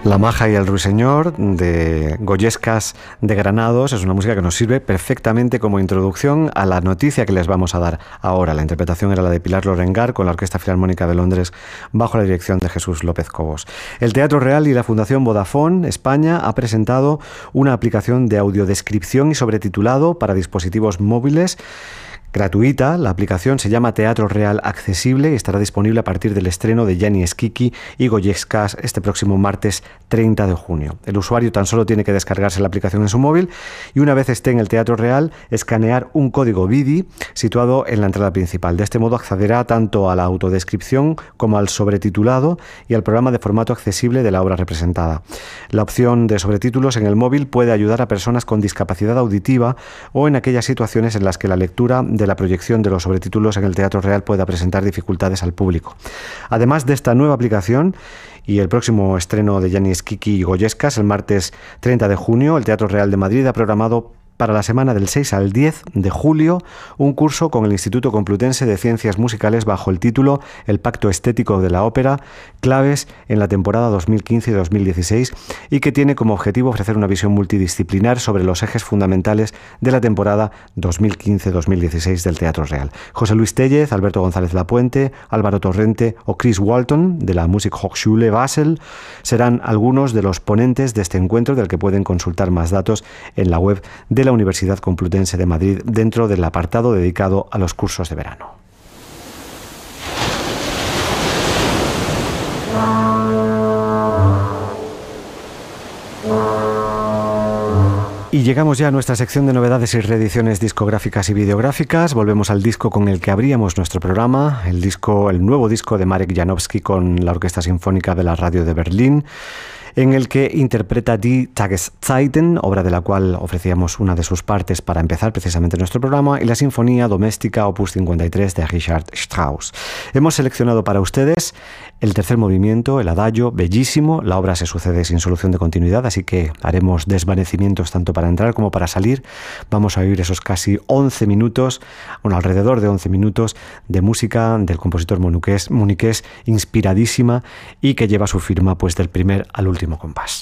La Maja y el Ruiseñor, de Goyescas de Granados, es una música que nos sirve perfectamente como introducción a la noticia que les vamos a dar ahora. La interpretación era la de Pilar Lorengar con la Orquesta Filarmónica de Londres bajo la dirección de Jesús López Cobos. El Teatro Real y la Fundación Vodafone España ha presentado una aplicación de audiodescripción y sobretitulado para dispositivos móviles gratuita. La aplicación se llama Teatro Real Accesible y estará disponible a partir del estreno de Gianni Schicchi y Goyescas este próximo martes 30 de junio. El usuario tan solo tiene que descargarse la aplicación en su móvil y una vez esté en el Teatro Real, escanear un código BIDI situado en la entrada principal. De este modo accederá tanto a la autodescripción como al sobretitulado y al programa de formato accesible de la obra representada. La opción de sobretítulos en el móvil puede ayudar a personas con discapacidad auditiva o en aquellas situaciones en las que la lectura de la proyección de los sobretítulos en el Teatro Real pueda presentar dificultades al público. Además de esta nueva aplicación y el próximo estreno de Gianni Schicchi y Goyescas, el martes 30 de junio, el Teatro Real de Madrid ha programado para la semana del 6 al 10 de julio un curso con el Instituto Complutense de Ciencias Musicales bajo el título El Pacto Estético de la Ópera, claves en la temporada 2015 y 2016, y que tiene como objetivo ofrecer una visión multidisciplinar sobre los ejes fundamentales de la temporada 2015-2016 del Teatro Real. José Luis Tellez, Alberto González Lapuente, Álvaro Torrente o Chris Walton de la Musikhochschule Basel serán algunos de los ponentes de este encuentro, del que pueden consultar más datos en la web de la Universidad Complutense de Madrid dentro del apartado dedicado a los cursos de verano. Y llegamos ya a nuestra sección de novedades y reediciones discográficas y videográficas. Volvemos al disco con el que abríamos nuestro programa, el nuevo disco de Marek Janowski con la Orquesta Sinfónica de la Radio de Berlín, en el que interpreta Die Tageszeiten, obra de la cual ofrecíamos una de sus partes para empezar precisamente nuestro programa, y la Sinfonía Doméstica Opus 53 de Richard Strauss. Hemos seleccionado para ustedes el tercer movimiento, el Adagio, bellísimo. La obra se sucede sin solución de continuidad, así que haremos desvanecimientos tanto para entrar como para salir. Vamos a oír esos casi 11 minutos, alrededor de 11 minutos de música del compositor muniqués, inspiradísima y que lleva su firma pues del primer al último compás.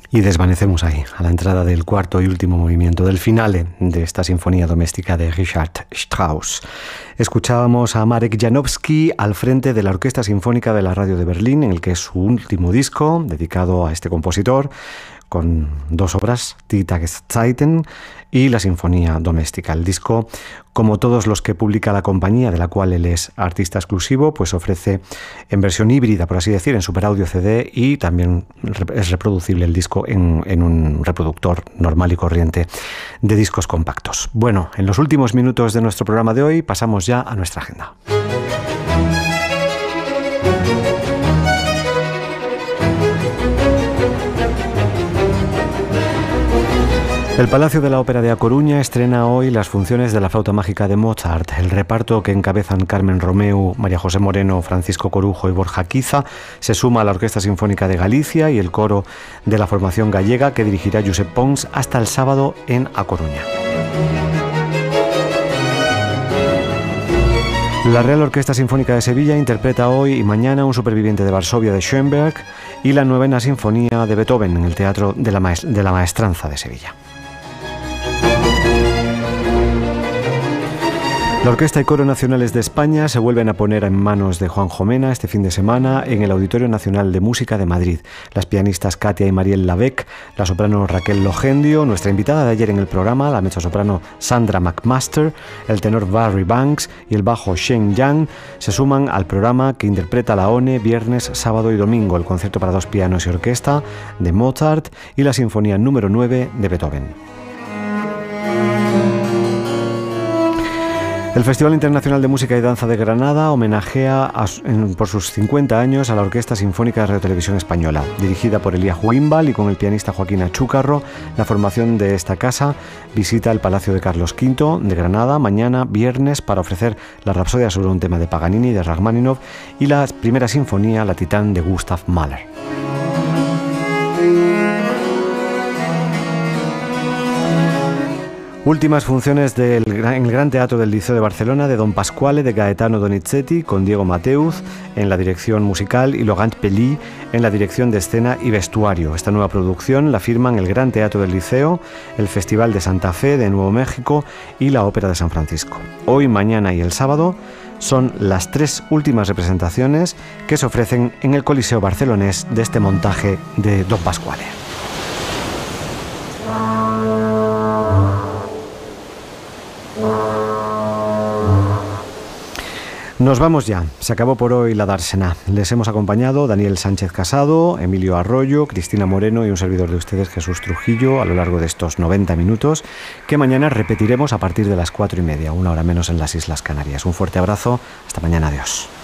Y desvanecemos ahí, a la entrada del cuarto y último movimiento, del finale de esta sinfonía doméstica de Richard Strauss. Escuchábamos a Marek Janowski al frente de la Orquesta Sinfónica de la Radio de Berlín, en el que es su último disco dedicado a este compositor, con 2 obras, Die Tageszeiten y la Sinfonía Doméstica. El disco, como todos los que publica la compañía, de la cual él es artista exclusivo, pues ofrece en versión híbrida, por así decir, en Super Audio CD, y también es reproducible el disco en un reproductor normal y corriente de discos compactos. Bueno, en los últimos minutos de nuestro programa de hoy pasamos ya a nuestra agenda. El Palacio de la Ópera de A Coruña estrena hoy las funciones de la Flauta Mágica de Mozart. El reparto, que encabezan Carmen Romeu, María José Moreno, Francisco Corujo y Borja Quiza, se suma a la Orquesta Sinfónica de Galicia y el coro de la formación gallega, que dirigirá Josep Pons hasta el sábado en A Coruña. La Real Orquesta Sinfónica de Sevilla interpreta hoy y mañana Un superviviente de Varsovia de Schoenberg y la 9ª Sinfonía de Beethoven en el Teatro de la Maestranza de Sevilla. La Orquesta y Coro Nacionales de España se vuelven a poner en manos de Juan Jomena este fin de semana en el Auditorio Nacional de Música de Madrid. Las pianistas Katia y Mariel Lavec, la soprano Raquel Logendio, nuestra invitada de ayer en el programa, la mezzosoprano Sandra McMaster, el tenor Barry Banks y el bajo Shane Yang, se suman al programa que interpreta la ONE viernes, sábado y domingo, el concierto para 2 pianos y orquesta de Mozart y la Sinfonía número 9 de Beethoven. El Festival Internacional de Música y Danza de Granada homenajea por sus 50 años a la Orquesta Sinfónica de Radio Televisión Española. Dirigida por Elías Huimbal y con el pianista Joaquín Achúcarro, la formación de esta casa visita el Palacio de Carlos V de Granada mañana viernes para ofrecer la Rapsodia sobre un tema de Paganini, de Rachmaninoff, y la primera sinfonía, la Titán, de Gustav Mahler. Últimas funciones en el Gran Teatro del Liceo de Barcelona de Don Pasquale de Gaetano Donizetti con Diego Mateuz en la dirección musical y Laurent Pelly en la dirección de escena y vestuario. Esta nueva producción la firman el Gran Teatro del Liceo, el Festival de Santa Fe de Nuevo México y la Ópera de San Francisco. Hoy, mañana y el sábado son las 3 últimas representaciones que se ofrecen en el Coliseo barcelonés de este montaje de Don Pasquale. Nos vamos ya, se acabó por hoy la dársena. Les hemos acompañado Daniel Sánchez Casado, Emilio Arroyo, Cristina Moreno y un servidor de ustedes, Jesús Trujillo, a lo largo de estos 90 minutos, que mañana repetiremos a partir de las 4:30, 1 hora menos en las Islas Canarias. Un fuerte abrazo, hasta mañana, adiós.